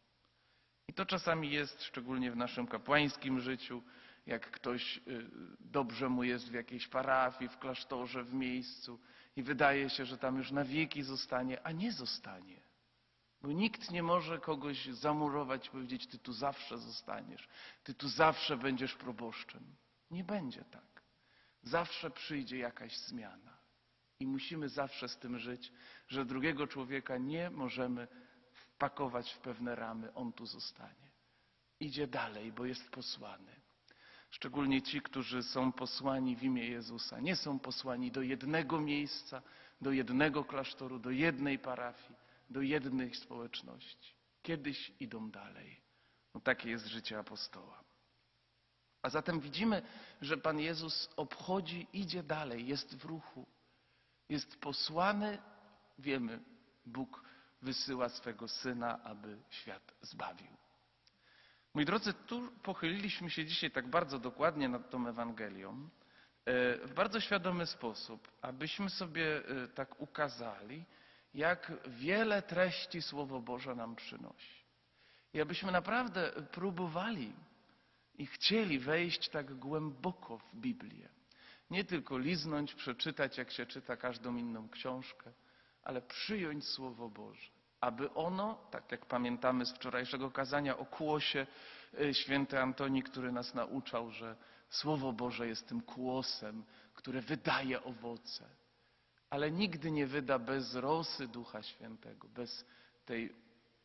Speaker 4: I to czasami jest, szczególnie w naszym kapłańskim życiu, jak ktoś dobrze mu jest w jakiejś parafii, w klasztorze, w miejscu i wydaje się, że tam już na wieki zostanie, a nie zostanie. Bo nikt nie może kogoś zamurować i powiedzieć: ty tu zawsze zostaniesz, ty tu zawsze będziesz proboszczem. Nie będzie tak. Zawsze przyjdzie jakaś zmiana. I musimy zawsze z tym żyć, że drugiego człowieka nie możemy wpakować w pewne ramy. On tu zostanie. Idzie dalej, bo jest posłany. Szczególnie ci, którzy są posłani w imię Jezusa. Nie są posłani do jednego miejsca, do jednego klasztoru, do jednej parafii, do jednej społeczności. Kiedyś idą dalej. No takie jest życie apostoła. A zatem widzimy, że Pan Jezus obchodzi, idzie dalej, jest w ruchu. Jest posłany, wiemy, Bóg wysyła swego Syna, aby świat zbawił. Moi drodzy, tu pochyliliśmy się dzisiaj tak bardzo dokładnie nad tą Ewangelią, w bardzo świadomy sposób, abyśmy sobie tak ukazali, jak wiele treści Słowo Boże nam przynosi. I abyśmy naprawdę próbowali i chcieli wejść tak głęboko w Biblię. Nie tylko liznąć, przeczytać, jak się czyta każdą inną książkę, ale przyjąć Słowo Boże. Aby ono, tak jak pamiętamy z wczorajszego kazania o kłosie, święty Antoni, który nas nauczał, że Słowo Boże jest tym kłosem, które wydaje owoce, ale nigdy nie wyda bez rosy Ducha Świętego, bez tej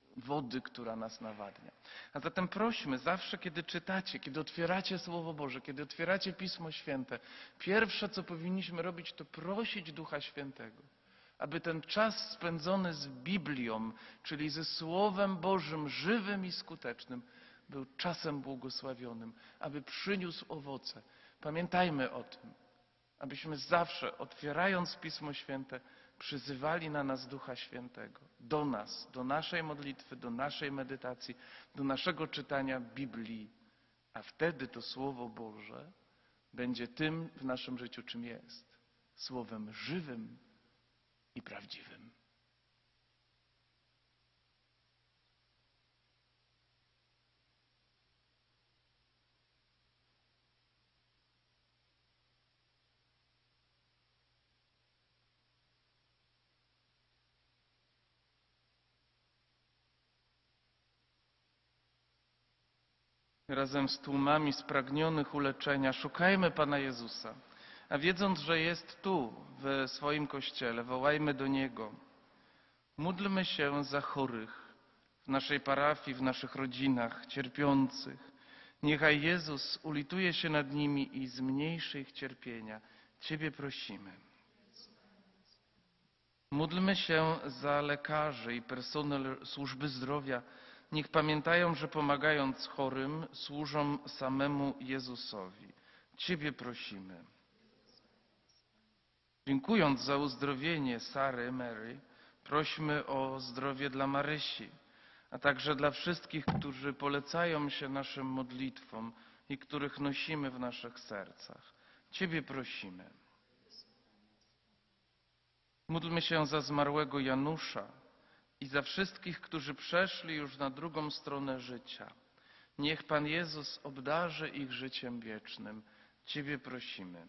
Speaker 4: wody, która nas nawadnia. A zatem prośmy zawsze, kiedy czytacie, kiedy otwieracie Słowo Boże, kiedy otwieracie Pismo Święte, pierwsze, co powinniśmy robić, to prosić Ducha Świętego, aby ten czas spędzony z Biblią, czyli ze Słowem Bożym, żywym i skutecznym, był czasem błogosławionym, aby przyniósł owoce. Pamiętajmy o tym, abyśmy zawsze, otwierając Pismo Święte, przyzywali na nas Ducha Świętego, do nas, do naszej modlitwy, do naszej medytacji, do naszego czytania Biblii, a wtedy to Słowo Boże będzie tym w naszym życiu, czym jest. Słowem żywym i prawdziwym. Razem z tłumami spragnionych uleczenia szukajmy Pana Jezusa, a wiedząc, że jest tu, w swoim Kościele, wołajmy do Niego. Módlmy się za chorych w naszej parafii, w naszych rodzinach, cierpiących. Niechaj Jezus ulituje się nad nimi i zmniejszy ich cierpienia. Ciebie prosimy. Módlmy się za lekarzy i personel służby zdrowia. Niech pamiętają, że pomagając chorym, służą samemu Jezusowi. Ciebie prosimy. Dziękując za uzdrowienie Sary, Mary, prośmy o zdrowie dla Marysi, a także dla wszystkich, którzy polecają się naszym modlitwom i których nosimy w naszych sercach. Ciebie prosimy. Módlmy się za zmarłego Janusza i za wszystkich, którzy przeszli już na drugą stronę życia. Niech Pan Jezus obdarzy ich życiem wiecznym. Ciebie prosimy.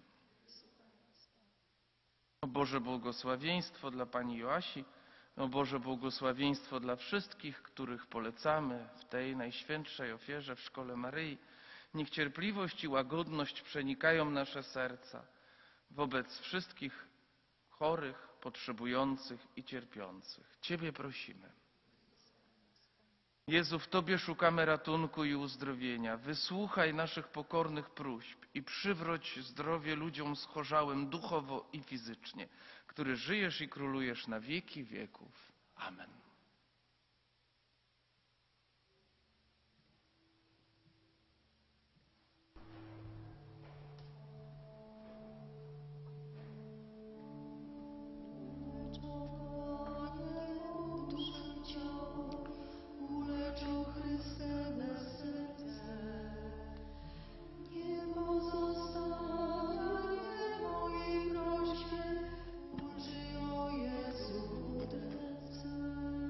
Speaker 4: O Boże błogosławieństwo dla Pani Joasi, o Boże błogosławieństwo dla wszystkich, których polecamy w tej najświętszej ofierze w Szkole Maryi. Niech cierpliwość i łagodność przenikają nasze serca wobec wszystkich chorych, potrzebujących i cierpiących. Ciebie prosimy. Jezu, w Tobie szukamy ratunku i uzdrowienia. Wysłuchaj naszych pokornych próśb i przywróć zdrowie ludziom schorzałym duchowo i fizycznie, który żyjesz i królujesz na wieki wieków. Amen.
Speaker 5: Jezu,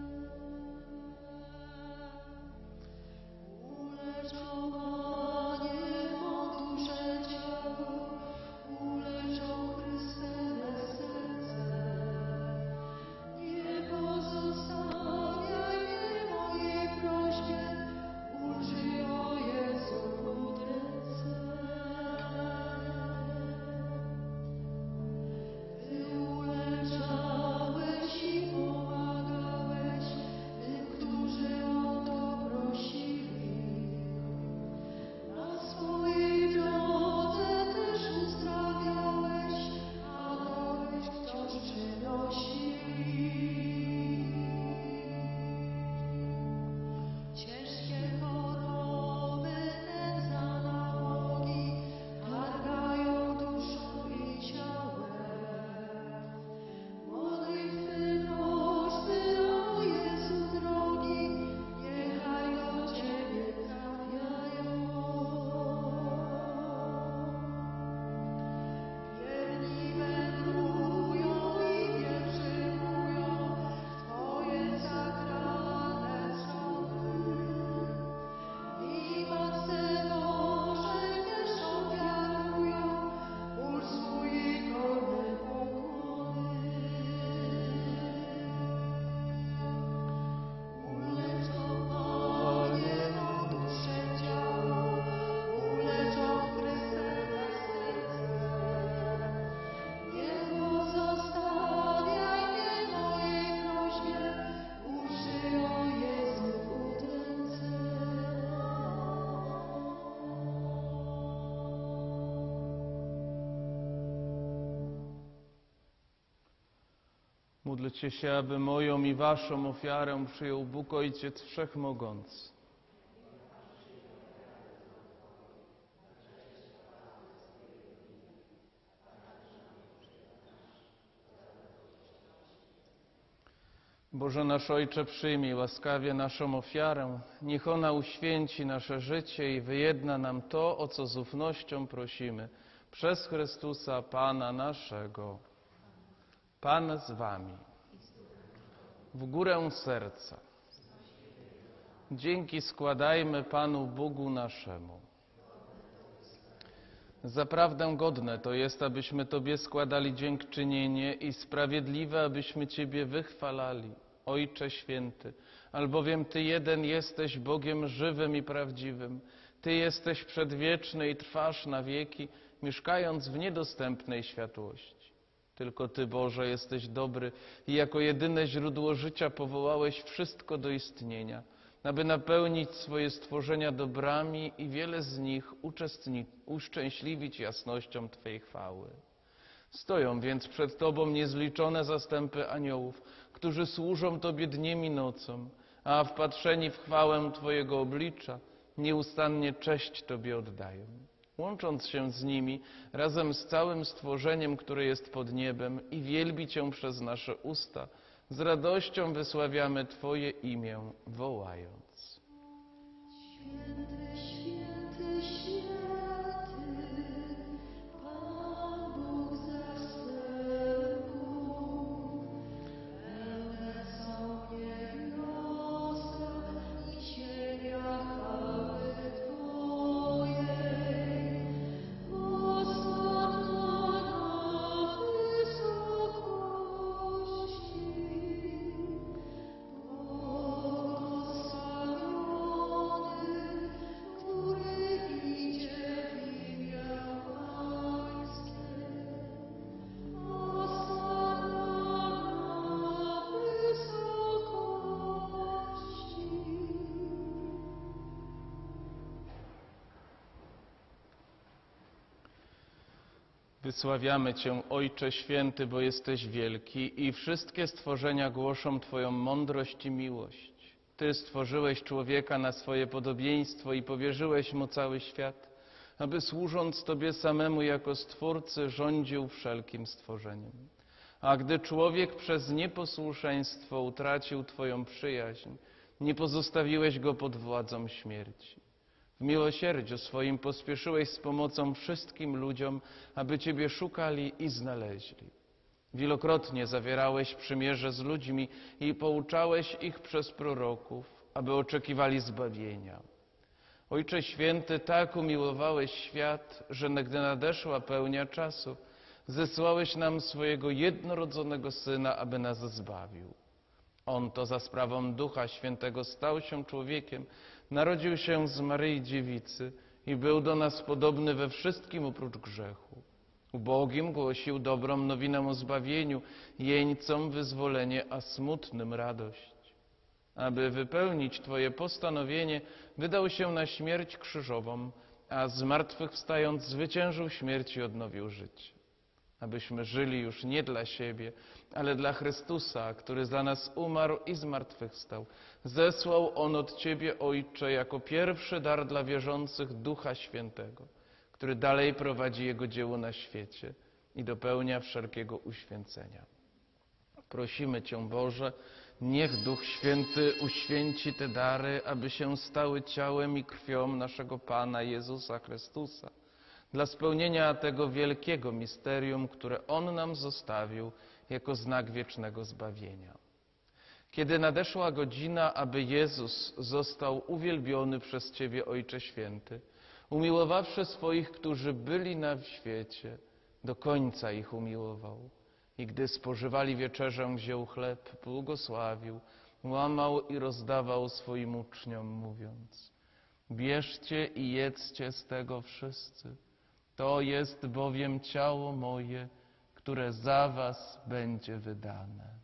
Speaker 4: Módlcie się, aby moją i waszą ofiarę przyjął Bóg Ojciec Wszechmogący. Boże nasz Ojcze, przyjmij łaskawie naszą ofiarę. Niech ona uświęci nasze życie i wyjedna nam to, o co z ufnością prosimy. Przez Chrystusa, Pana naszego. Pan z wami. W górę serca. Dzięki składajmy Panu Bogu naszemu. Zaprawdę godne to jest, abyśmy Tobie składali dziękczynienie i sprawiedliwe, abyśmy Ciebie wychwalali, Ojcze Święty, albowiem Ty jeden jesteś Bogiem żywym i prawdziwym. Ty jesteś przedwieczny i trwasz na wieki, mieszkając w niedostępnej światłości. Tylko Ty, Boże, jesteś dobry i jako jedyne źródło życia powołałeś wszystko do istnienia, aby napełnić swoje stworzenia dobrami i wiele z nich uszczęśliwić jasnością Twojej chwały. Stoją więc przed Tobą niezliczone zastępy aniołów, którzy służą Tobie dniem i nocą, a wpatrzeni w chwałę Twojego oblicza nieustannie cześć Tobie oddają. Łącząc się z nimi razem z całym stworzeniem, które jest pod niebem i wielbi Cię przez nasze usta, z radością wysławiamy Twoje imię, wołając.
Speaker 5: Święty, święty, święty, Pan Bóg zastępów. Pełne są niebiosa i ziemia chwały Twojej. Hossanna na wysokości. Błogosławiony, który idzie w imię Pańskie. Hossanna na wysokości.
Speaker 4: Wysławiamy Cię, Ojcze Święty, bo jesteś wielki i wszystkie stworzenia głoszą Twoją mądrość i miłość. Ty stworzyłeś człowieka na swoje podobieństwo i powierzyłeś mu cały świat, aby służąc Tobie samemu jako Stwórcy rządził wszelkim stworzeniem. A gdy człowiek przez nieposłuszeństwo utracił Twoją przyjaźń, nie pozostawiłeś go pod władzą śmierci. W miłosierdziu swoim pospieszyłeś z pomocą wszystkim ludziom, aby Ciebie szukali i znaleźli. Wielokrotnie zawierałeś przymierze z ludźmi i pouczałeś ich przez proroków, aby oczekiwali zbawienia. Ojcze Święty, tak umiłowałeś świat, że gdy nadeszła pełnia czasu, zesłałeś nam swojego jednorodzonego Syna, aby nas zbawił. On to za sprawą Ducha Świętego stał się człowiekiem, narodził się z Maryi Dziewicy i był do nas podobny we wszystkim oprócz grzechu. Ubogim głosił dobrą nowinę o zbawieniu, jeńcom wyzwolenie, a smutnym radość. Aby wypełnić Twoje postanowienie, wydał się na śmierć krzyżową, a zmartwychwstając zwyciężył śmierć i odnowił życie. Abyśmy żyli już nie dla siebie, ale dla Chrystusa, który za nas umarł i zmartwychwstał. Zesłał On od Ciebie, Ojcze, jako pierwszy dar dla wierzących Ducha Świętego, który dalej prowadzi Jego dzieło na świecie i dopełnia wszelkiego uświęcenia. Prosimy Cię, Boże, niech Duch Święty uświęci te dary, aby się stały ciałem i krwią naszego Pana Jezusa Chrystusa, dla spełnienia tego wielkiego misterium, które On nam zostawił jako znak wiecznego zbawienia. Kiedy nadeszła godzina, aby Jezus został uwielbiony przez Ciebie, Ojcze Święty, umiłowawszy swoich, którzy byli na świecie, do końca ich umiłował. I gdy spożywali wieczerzę, wziął chleb, błogosławił, łamał i rozdawał swoim uczniom, mówiąc: bierzcie i jedzcie z tego wszyscy. To jest bowiem ciało moje, które za was będzie wydane.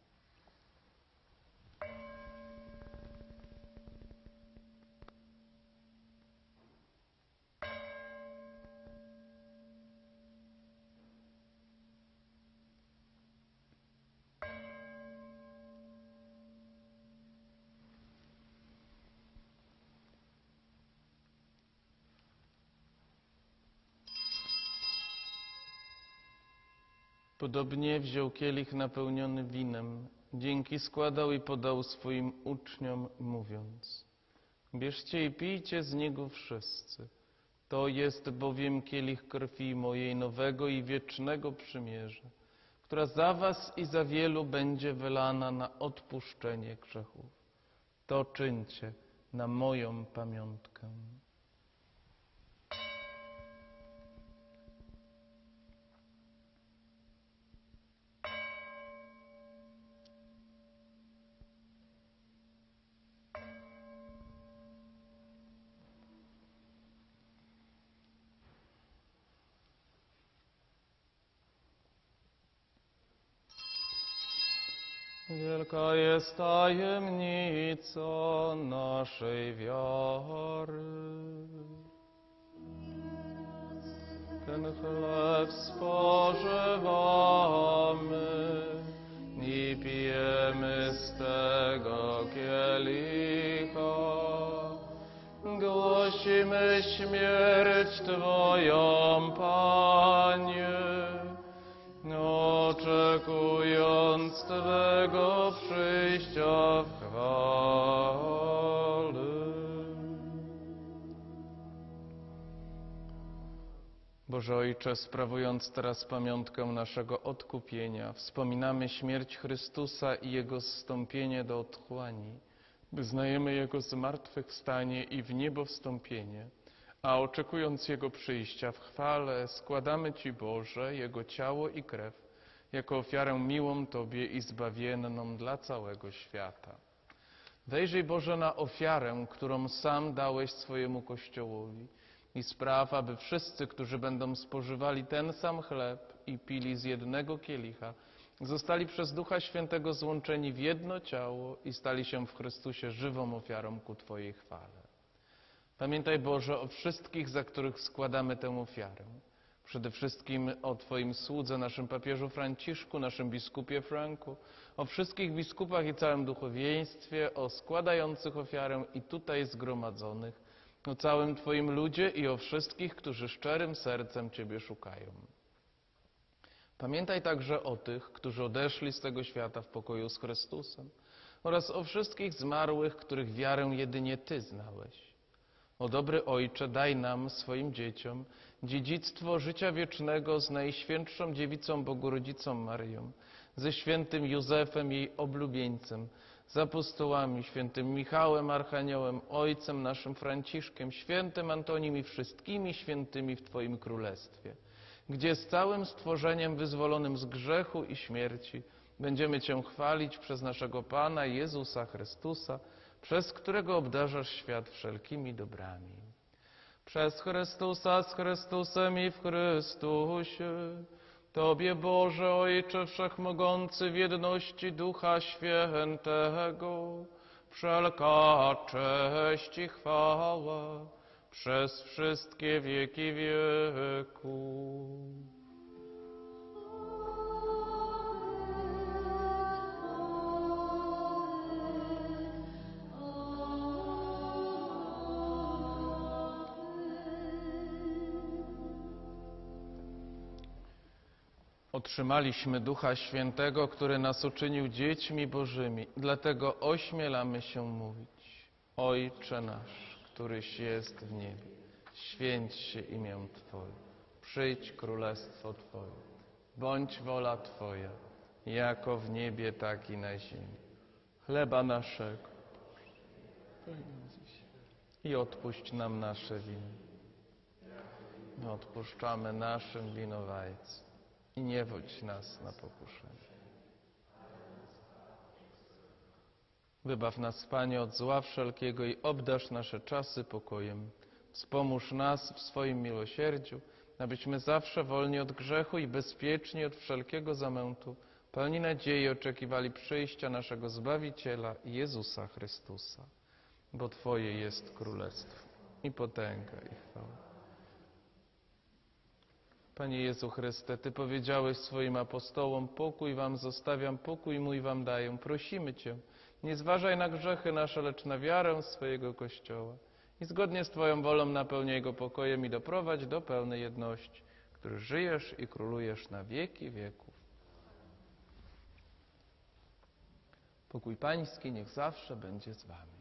Speaker 4: Podobnie wziął kielich napełniony winem, dzięki składał i podał swoim uczniom, mówiąc: bierzcie i pijcie z niego wszyscy. To jest bowiem kielich krwi mojej nowego i wiecznego przymierza, która za was i za wielu będzie wylana na odpuszczenie grzechów. To czyńcie na moją pamiątkę. Wielka jest tajemnica naszej wiary. Ten chleb spożywamy i pijemy z tego kielicha. Głosimy śmierć Twoją, Panie, oczekując Twego przyjścia w chwale. Boże Ojcze, sprawując teraz pamiątkę naszego odkupienia, wspominamy śmierć Chrystusa i Jego zstąpienie do otchłani. Wyznajemy Jego zmartwychwstanie i w niebo wstąpienie, a oczekując Jego przyjścia w chwale, składamy Ci, Boże, Jego ciało i krew jako ofiarę miłą Tobie i zbawienną dla całego świata. Wejrzyj, Boże, na ofiarę, którą sam dałeś swojemu Kościołowi i spraw, aby wszyscy, którzy będą spożywali ten sam chleb i pili z jednego kielicha, zostali przez Ducha Świętego złączeni w jedno ciało i stali się w Chrystusie żywą ofiarą ku Twojej chwale. Pamiętaj, Boże, o wszystkich, za których składamy tę ofiarę. Przede wszystkim o Twoim słudze, naszym papieżu Franciszku, naszym biskupie Franku, o wszystkich biskupach i całym duchowieństwie, o składających ofiarę i tutaj zgromadzonych, o całym Twoim ludzie i o wszystkich, którzy szczerym sercem Ciebie szukają. Pamiętaj także o tych, którzy odeszli z tego świata w pokoju z Chrystusem oraz o wszystkich zmarłych, których wiarę jedynie Ty znałeś. O dobry Ojcze, daj nam, swoim dzieciom, dziedzictwo życia wiecznego z Najświętszą Dziewicą Bogorodzicą Maryją, ze świętym Józefem, jej oblubieńcem, z apostołami, świętym Michałem, Archaniołem, Ojcem naszym Franciszkiem, świętym Antonim i wszystkimi świętymi w Twoim Królestwie, gdzie z całym stworzeniem wyzwolonym z grzechu i śmierci będziemy Cię chwalić przez naszego Pana Jezusa Chrystusa, przez którego obdarzasz świat wszelkimi dobrami. Przez Chrystusa, z Chrystusem i w Chrystusie, Tobie, Boże Ojcze Wszechmogący, w jedności Ducha Świętego, wszelka cześć i chwała przez wszystkie wieki wieków. Otrzymaliśmy Ducha Świętego, który nas uczynił dziećmi Bożymi. Dlatego ośmielamy się mówić: Ojcze nasz, któryś jest w niebie, święć się imię Twoje, przyjdź królestwo Twoje, bądź wola Twoja, jako w niebie, tak i na ziemi. Chleba naszego daj nam dziś i odpuść nam nasze winy. My odpuszczamy naszym winowajcom. I nie wódź nas na pokuszenie. Wybaw nas, Panie, od zła wszelkiego i obdarz nasze czasy pokojem. Wspomóż nas w swoim miłosierdziu, abyśmy zawsze wolni od grzechu i bezpieczni od wszelkiego zamętu, pełni nadziei oczekiwali przyjścia naszego Zbawiciela, Jezusa Chrystusa. Bo Twoje jest królestwo i potęga i chwała. Panie Jezu Chryste, Ty powiedziałeś swoim apostołom: pokój wam zostawiam, pokój mój wam daję. Prosimy Cię, nie zważaj na grzechy nasze, lecz na wiarę swojego Kościoła. I zgodnie z Twoją wolą napełniaj go pokojem i doprowadź do pełnej jedności, który żyjesz i królujesz na wieki wieków.
Speaker 7: Pokój Pański niech zawsze będzie z wami.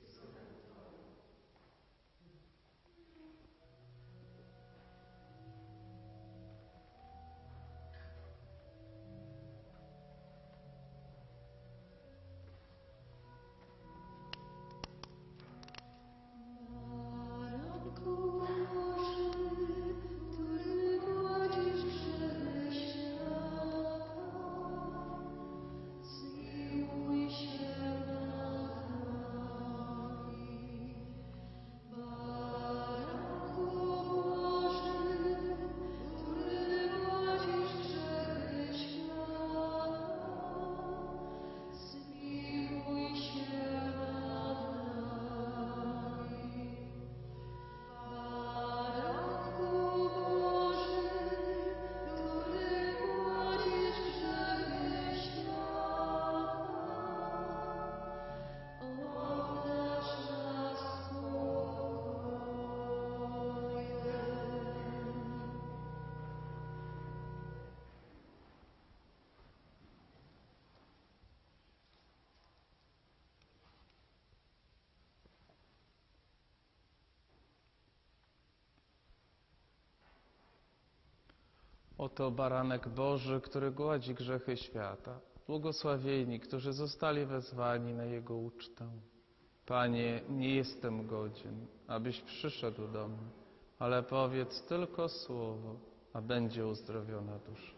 Speaker 7: Oto baranek Boży, który gładzi grzechy świata. Błogosławieni, którzy zostali wezwani na Jego ucztę. Panie, nie jestem godzien, abyś przyszedł do mnie, ale powiedz tylko słowo, a będzie uzdrowiona dusza.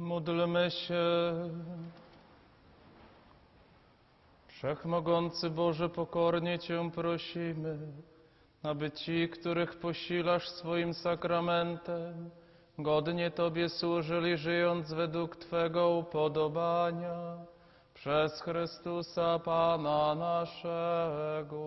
Speaker 7: Módlmy się. Wszechmogący Boże, pokornie Cię prosimy, aby ci, których posilasz swoim sakramentem, godnie Tobie służyli, żyjąc według Twego upodobania, przez Chrystusa Pana naszego.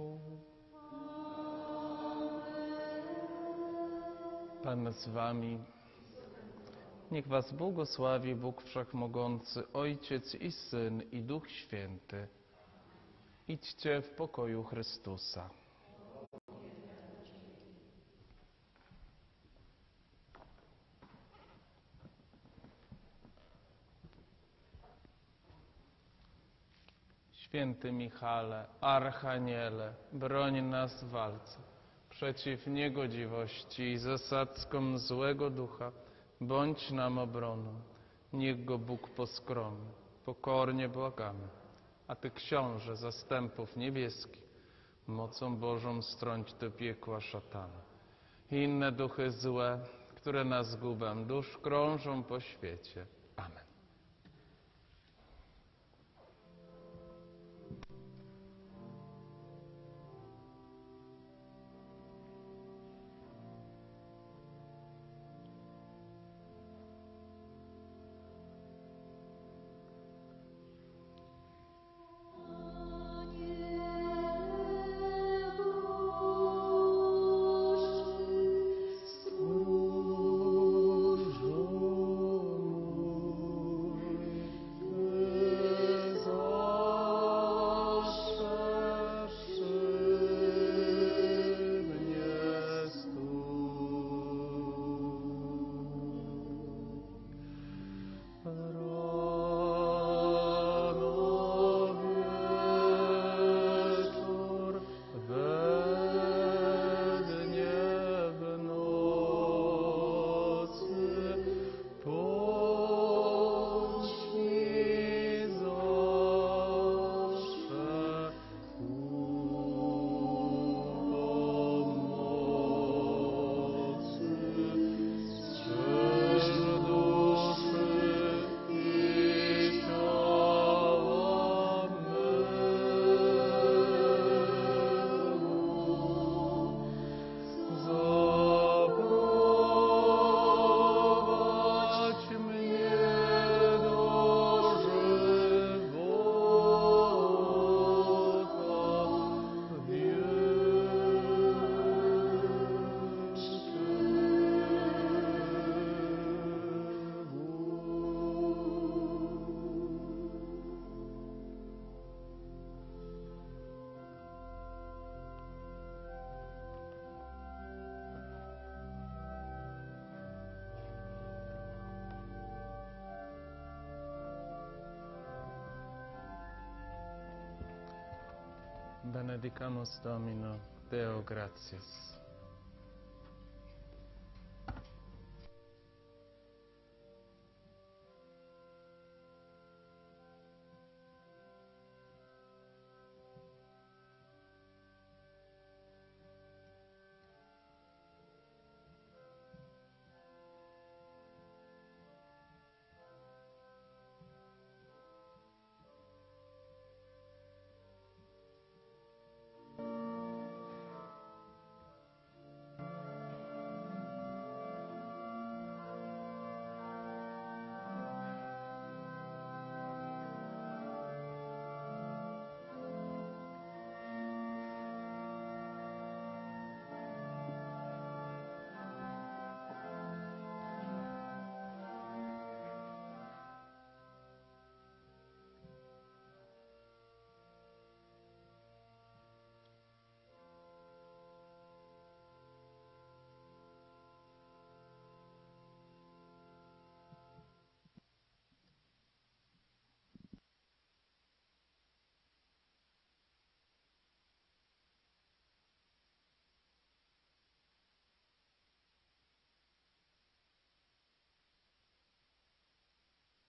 Speaker 7: Pan z Wami. Niech Was błogosławi Bóg Wszechmogący, Ojciec i Syn i Duch Święty. Idźcie w pokoju Chrystusa. Święty Michale, Archaniele, broń nas w walce przeciw niegodziwości i zasadzkom złego ducha. Bądź nam obroną, niech go Bóg poskromi. Pokornie błagamy. A Ty, Książę zastępów niebieskich, mocą Bożą strąć do piekła szatana i inne duchy złe, które na zgubę dusz krążą po świecie. Amen. Benedicamus Domino, Deo gratias.